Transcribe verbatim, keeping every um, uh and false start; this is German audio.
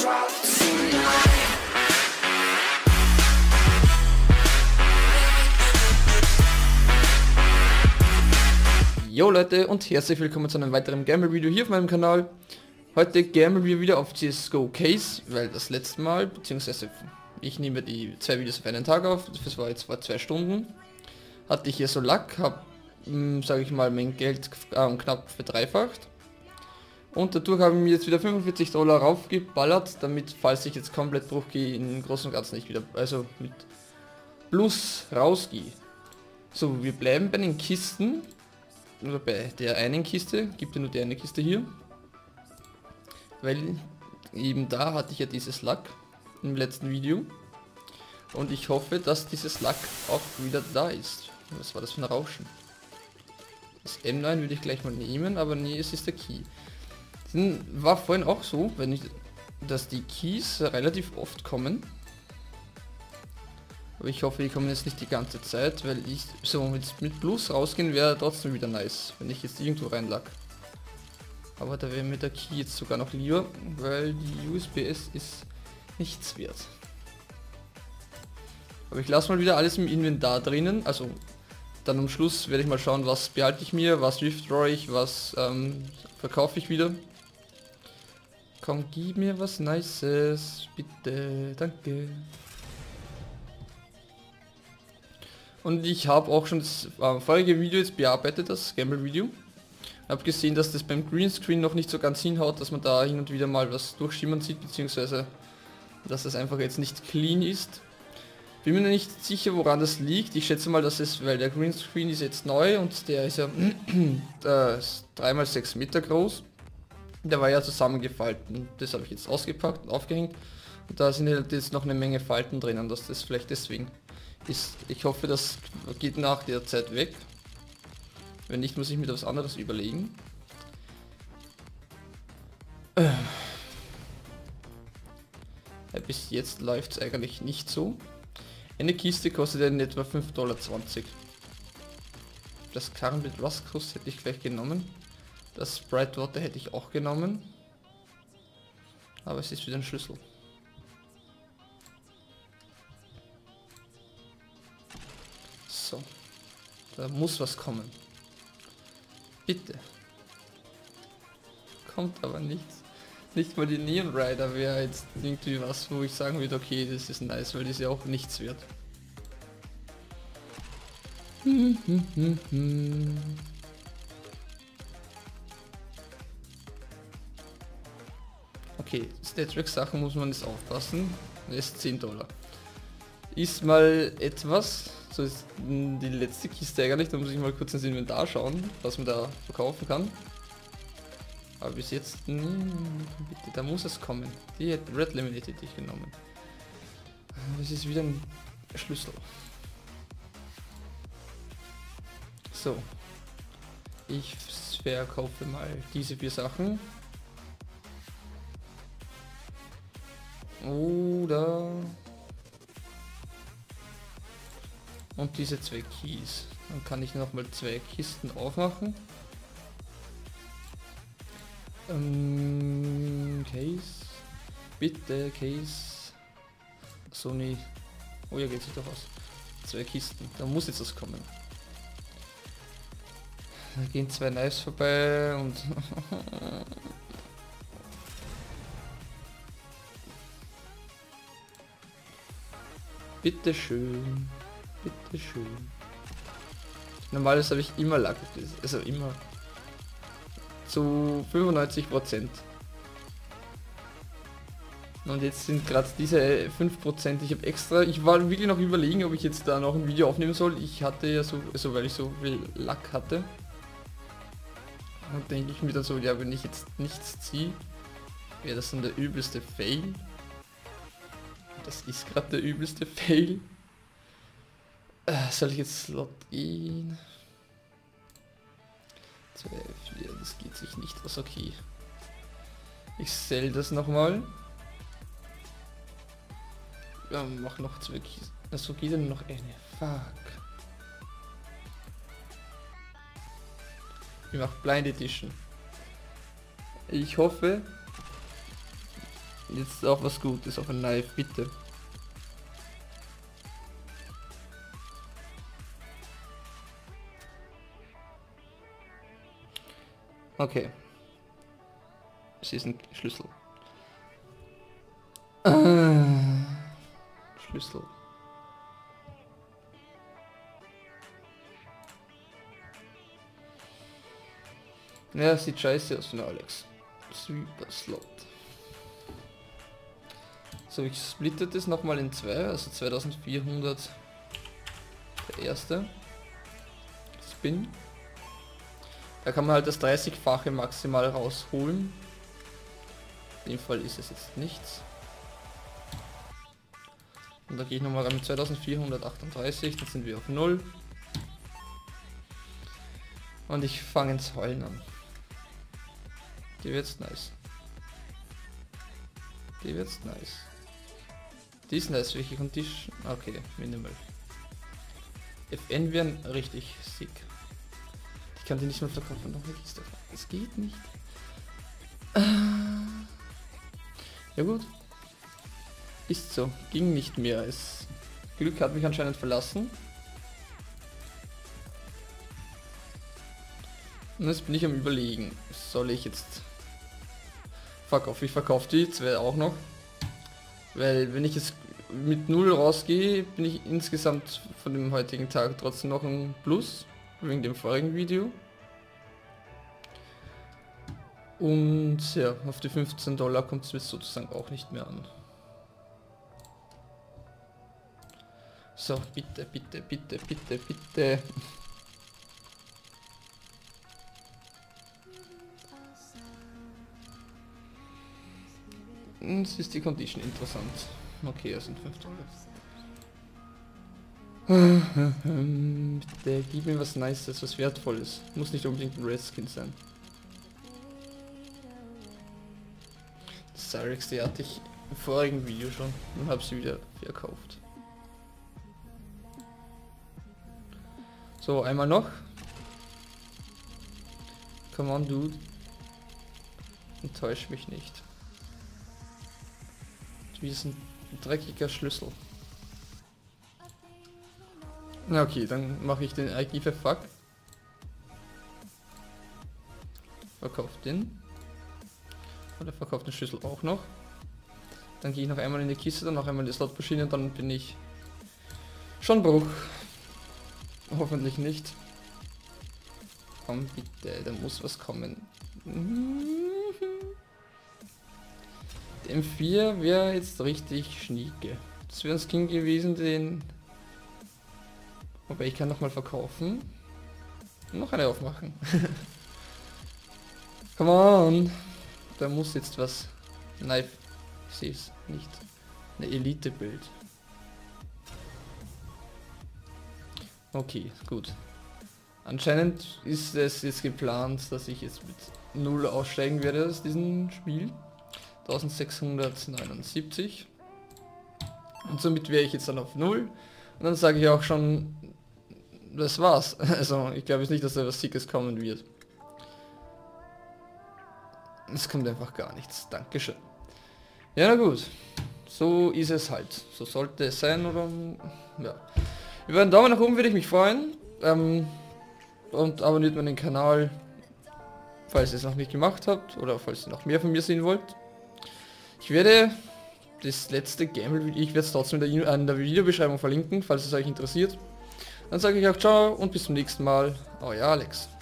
drop tonight. Jo Leute und herzlich willkommen zu einem weiteren Gamer-Video hier auf meinem Kanal. Heute gamen wir wieder auf C S G O Case, weil das letzte Mal, beziehungsweise ich nehme die zwei Videos auf einen Tag auf, das war jetzt vor zwei Stunden, hatte ich hier so Lack, habe, sage ich mal, mein Geld äh, knapp verdreifacht. Und dadurch haben wir mir jetzt wieder fünfundvierzig Dollar raufgeballert, damit, falls ich jetzt komplett Bruch gehe, im Großen und Ganzen nicht wieder, also mit Plus rausgehe. So, wir bleiben bei den Kisten. Oder bei der einen Kiste, gibt ja nur die eine Kiste hier, weil eben da hatte ich ja dieses Lack im letzten Video und ich hoffe, dass dieses Lack auch wieder da ist. Was war das für ein Rauschen? Das M neun würde ich gleich mal nehmen, aber nee, es ist der Key. Das war vorhin auch so, wenn ich, dass die Keys relativ oft kommen. Aber ich hoffe, die kommen jetzt nicht die ganze Zeit, weil ich so jetzt mit Plus rausgehen wäre trotzdem wieder nice, wenn ich jetzt irgendwo rein lag. Aber da wäre mir der Key jetzt sogar noch lieber, weil die U S B S ist nichts wert. Aber ich lasse mal wieder alles im Inventar drinnen, also dann am Schluss werde ich mal schauen, was behalte ich mir, was withdraw ich, was ähm, verkaufe ich wieder. Komm, gib mir was Nices, bitte, danke. Und ich habe auch schon das äh, vorige Video jetzt bearbeitet, das Gamble-Video. Habe gesehen, dass das beim Greenscreen noch nicht so ganz hinhaut, dass man da hin und wieder mal was durchschimmern sieht, beziehungsweise dass das einfach jetzt nicht clean ist. Bin mir noch nicht sicher, woran das liegt. Ich schätze mal, dass es, weil der Greenscreen ist jetzt neu und der ist ja drei mal sechs Meter groß. Der war ja zusammengefalten. Das habe ich jetzt ausgepackt und aufgehängt. Und da sind halt jetzt noch eine Menge Falten drinnen, dass das vielleicht deswegen ist. Ich hoffe, das geht nach der Zeit weg. Wenn nicht, muss ich mir was anderes überlegen. Äh. Ja, bis jetzt läuft es eigentlich nicht so. Eine Kiste kostet in etwa fünf Dollar zwanzig. Das Karren mit Rustkrust hätte ich gleich genommen. Das Sprite Water hätte ich auch genommen. Aber es ist wieder ein Schlüssel. So, da muss was kommen. Bitte. Kommt aber nichts. Nicht mal die Neon Rider wäre jetzt irgendwie was, wo ich sagen würde, okay, das ist nice, weil die ist ja auch nichts wert. Okay, Stat-Track Sachen muss man jetzt aufpassen. Das ist zehn Dollar. Ist mal etwas. So ist die letzte Kiste eigentlich, da muss ich mal kurz ins Inventar schauen, was man da verkaufen kann. Aber bis jetzt, nee, bitte, da muss es kommen. Die hat Red Lemonade hätte ich genommen. Das ist wieder ein Schlüssel. So. Ich verkaufe mal diese vier Sachen. Oder... und diese zwei Keys. Dann kann ich noch mal zwei Kisten aufmachen. Ähm, Case. Bitte, Case. Sony. Oh ja, geht sich doch aus. Zwei Kisten. Da muss jetzt was kommen. Da gehen zwei Knives vorbei und... bitte schön. Bitte schön. Normales habe ich immer Lack, also immer zu fünfundneunzig Prozent. Und jetzt sind gerade diese fünf Prozent. Ich habe extra, ich war wirklich noch überlegen, ob ich jetzt da noch ein Video aufnehmen soll. Ich hatte ja so, also weil ich so viel Lack hatte. Und denke ich mir dann so, ja, wenn ich jetzt nichts ziehe, wäre das dann der übelste Fail. Das ist gerade der übelste Fail. Äh, soll ich jetzt Slot gehen? zwei, vier, das geht sich nicht aus, okay. Ich sell das nochmal. Ja, mach noch zwei Kisten. Achso, geht dann noch eine. Fuck. Ich mach Blind Edition. Ich hoffe, Jetzt auch was Gutes auf ein Knife, bitte. Okay. Es ist ein Schlüssel. Ah, Schlüssel. Ja, sieht scheiße aus von Alex. Super Slot. So, ich splitte das nochmal in zwei, also zweitausendvierhundert der erste Spin. Da kann man halt das dreißigfache maximal rausholen. In dem Fall ist es jetzt nichts. Und da gehe ich nochmal rein mit zweitausendvierhundertachtunddreißig, dann sind wir auf null. Und ich fange ins Heulen an. Die wird's nice. Die wird's nice. Die ist nice, welche Condition? Okay, minimal. F N wären richtig sick. Ich kann die nicht mehr verkaufen, noch nicht. Es geht nicht. Ja gut. Ist so. Ging nicht mehr. Es Glück hat mich anscheinend verlassen. Und jetzt bin ich am Überlegen. Soll ich jetzt verkaufen? Ich verkaufe die zwei auch noch. Weil wenn ich jetzt mit null rausgehe, bin ich insgesamt von dem heutigen Tag trotzdem noch ein Plus. Wegen dem vorigen Video. Und ja, auf die fünfzehn Dollar kommt es mir sozusagen auch nicht mehr an. So, bitte, bitte, bitte, bitte, bitte. Jetzt ist die Condition interessant. Okay, das sind fünf Dollar. Bitte, gib mir was Nices, was Wertvolles. Muss nicht unbedingt ein Red Skin sein. Cyrex, die hatte ich im vorigen Video schon und habe sie wieder verkauft. So, einmal noch. Come on, dude. Enttäusch mich nicht. Wie ist ein dreckiger Schlüssel. Na okay, dann mache ich den I give a fuck. Verkauft den. Oder verkauft den Schlüssel auch noch. Dann gehe ich noch einmal in die Kiste, dann noch einmal in die Slotmaschine und dann bin ich schon Bruch. Hoffentlich nicht. Komm bitte, da muss was kommen. Der M vier wäre jetzt richtig schnieke. Das wäre ein Skin gewesen, den... Wobei ich kann noch mal verkaufen. Und noch eine aufmachen. Come on. Da muss jetzt was. Knife. Ich sehe es nicht. Eine Elite-Bild. Okay, gut. Anscheinend ist es jetzt geplant, dass ich jetzt mit null aussteigen werde aus diesem Spiel. eintausendsechshundertneunundsiebzig. Und somit wäre ich jetzt dann auf null. Und dann sage ich auch schon, das war's. Also ich glaube jetzt nicht, dass da was Sickes kommen wird. Es kommt einfach gar nichts. Dankeschön. Ja, na gut. So ist es halt. So sollte es sein, oder? Ja. Über einen Daumen nach oben würde ich mich freuen. Ähm, und abonniert meinen Kanal, falls ihr es noch nicht gemacht habt. Oder falls ihr noch mehr von mir sehen wollt. Ich werde das letzte Gamble-Video, ich werde es trotzdem in der, in der Videobeschreibung verlinken, falls es euch interessiert. Dann sage ich auch ciao und bis zum nächsten Mal. Euer Alex.